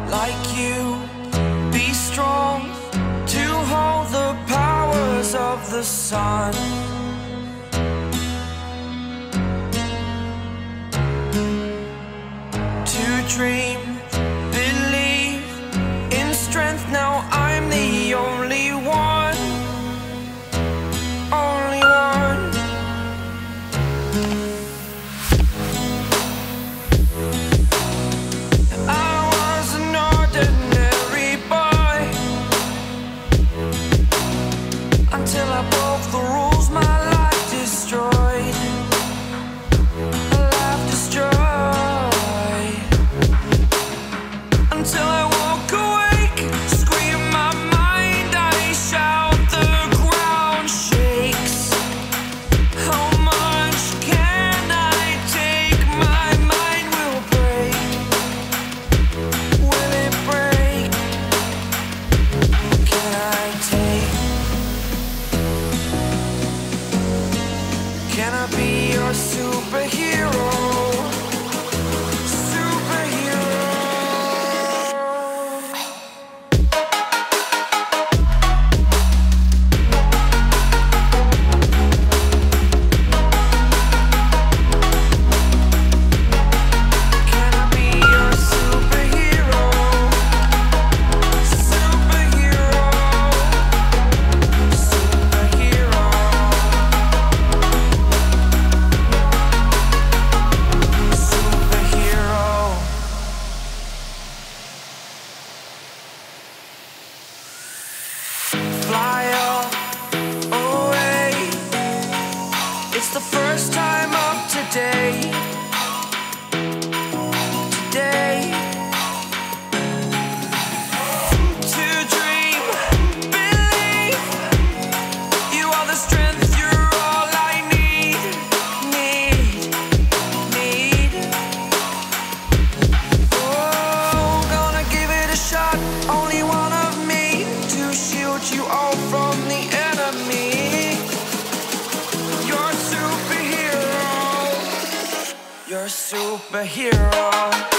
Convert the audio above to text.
like you, be strong to hold the powers of the sun. To dream, believe in strength, now I'm the only one, only one. I was an ordinary boy until I broke the rules, my life destroyed, a life destroyed. Until I woke awake, scream my mind, I shout, the ground shakes. How much can I take? My mind will break. Will it break? Can I take? Can I be your superhero? Fly away. It's the first time of today. Today. To dream, believe. You are the strength, you're all I need. Oh, gonna give it a shot. Only one of me to shield you all from the enemy. You're a superhero. You're a superhero.